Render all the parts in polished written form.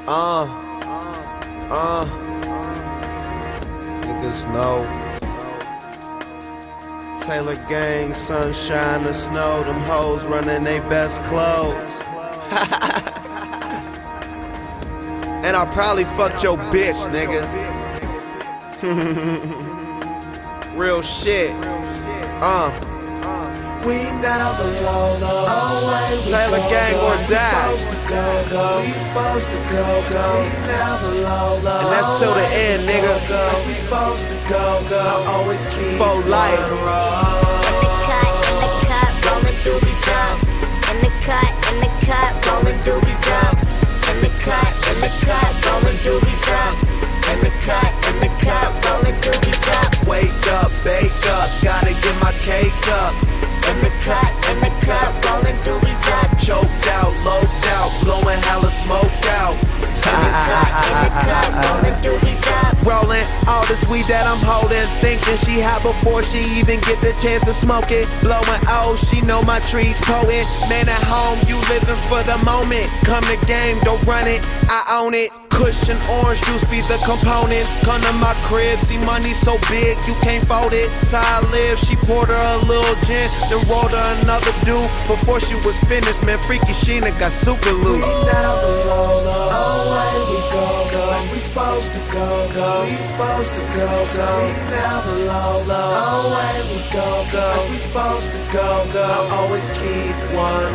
Uh, Niggas know. Taylor gang, sunshine or snow, them hoes running they best clothes. And I probably fucked your bitch, nigga. Real shit. We never load away. Taylor gang or die. We supposed to go. We never load. And that's till the end, nigga. We supposed to go. Always keep for life. In the cut, rolling doobies up. In the cut, rolling doobies up. In the cut, rolling doobies up. In the cut, rolling doobies up. Wake up, bake up, gotta get my cake up. In the cut, rolling doobies up. Choked out, loped out, blowing hella smoke out. In the cut, rolling doobies up. Rolling all this weed that I'm holding, thinking she hot before she even get the chance to smoke it. Blowing she know my trees potent. Man at home, you living for the moment. Come to game, don't run it, I own it. Cushion, orange juice be the components. Come to my crib, see money so big you can't fold it. So I live, she poured her a little gin, then rolled her another dude. Before she was finished, man, Freaky Sheena got super loose. We never load away, we go. We supposed to go. We supposed to go. We never load away, we go. We supposed to go. Always keep one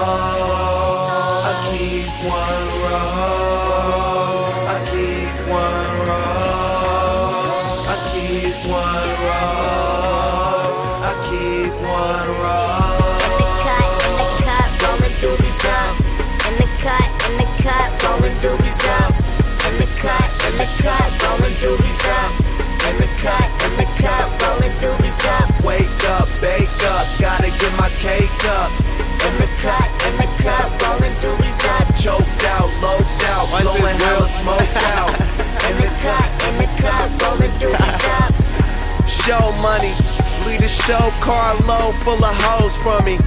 roll. I keep one roll. I keep one roll. I keep one roll. I keep one roll. In the cut, rolling doobies up. In the cut, rolling doobies up. In the cut, rolling doobies up. In the cut, rolling doobies up. Wake up, bake up, gotta get my cake up. In the cut, rolling doobies up. Choked out, loped out, blowing hella smoke out. In the cut, rolling doobies up. Show money, leave the show car load full of hoes from me.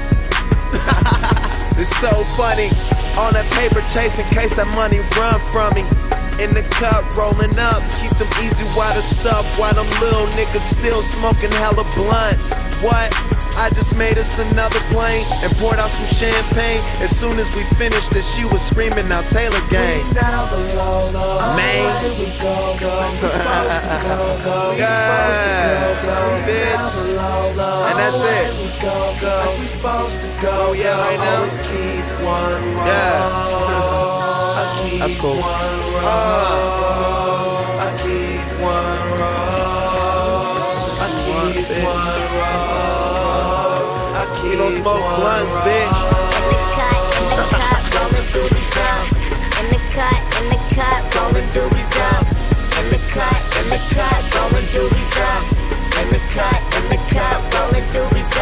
It's so funny, on that paper chase in case that money run from me. In the cup, rolling up, keep them easy water stuff while them little niggas still smoking hella blunts. What? I just made us another plane and poured out some champagne. As soon as we finished it, she was screaming out Taylor gang. We never load Man. we go. We supposed to go. We supposed to go. We Bitch. never load And that's it. We go. We supposed to go. Yeah, right now. Always keep one roll. Yeah. I keep That's cool. one roll. I keep one roll. I keep one roll. I keep You don't smoke one blunts, roll. bitch. In the cut, rolling doobies up. In the cut, rolling doobies up. In the cut, rolling doobies up. In the cut, rolling doobies